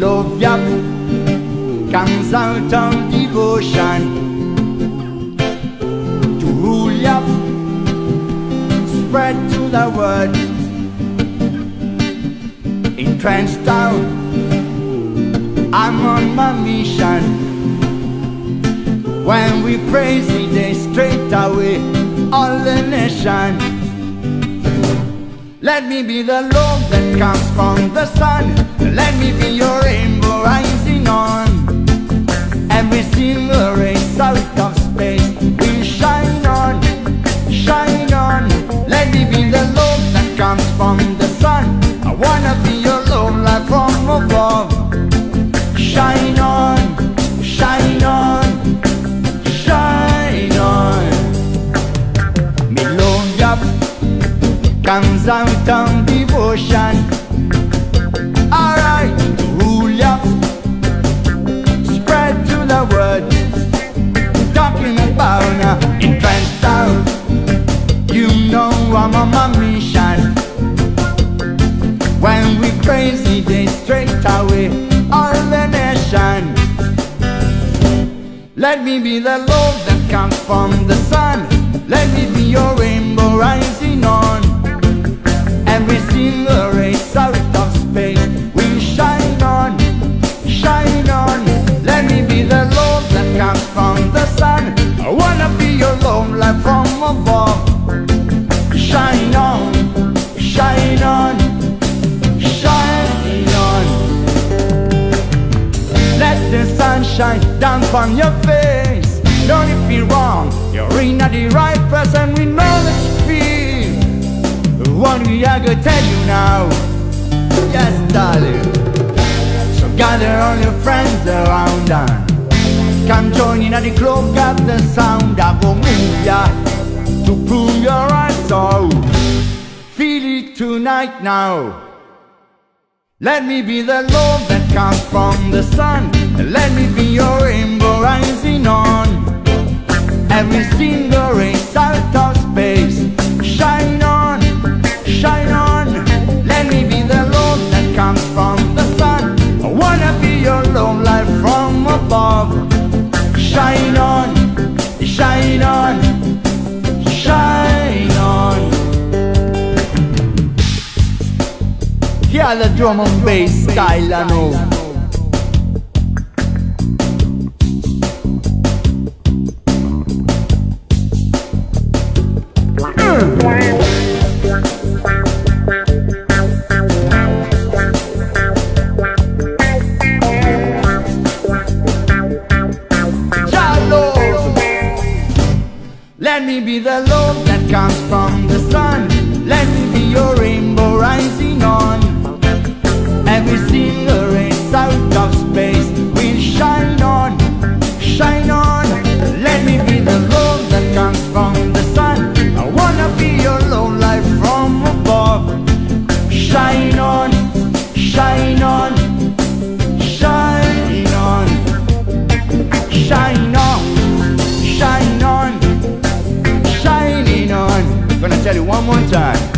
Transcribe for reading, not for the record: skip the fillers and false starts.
love ya comes out of devotion to rule ya, spread to the world. Entrenched out, I'm on my mission. When we praise it, they straight away all the nation. Let me be the love that comes from the sun. Let me be your rainbow rising on. Every single race out of space will shine on, shine on. Let me be the love that comes from the sun. I wanna be your love light from above. Shine on, shine on, shine on. Me love ya comes out of devotion. Alright, rule ya, spread to the world. Talking about entrenched out. You know I'm on my mission. When we praise it, they straight away all the nation. Let me be the love that comes from the sun. Let me be your rainbow rising on. Every single race out of space will shine on, shine on. Let me be the love that comes from the sun. I wanna be your love light from above. Shine on, shine on, shine on. Let the sun shine down from your face. Don't you feel wrong? You're in the right person with knowledge feel. What we are gonna tell you now. Yes, darling. So gather all your friends around and come join in at the club. Got the sound I go move ya to prove your right. So feel it tonight now. Let me be the love that comes from the sun. Let me be your rainbow rising on. Every single race out of space. Shine on, shine on. Let me be the love that comes from the sun. I wanna be your love light from above. Shine on, shine on, shine on. Hear the drum and bass style, I know. Let me be the love that comes from the sun. Let me be your rainbow rising on. Every single race out of space will shine on, shine on. Let me be the love that comes from the sun. I wanna be your love light from above. Shine on, shine on, shine on, shine on, shine on, shining on. Gonna tell you one more time.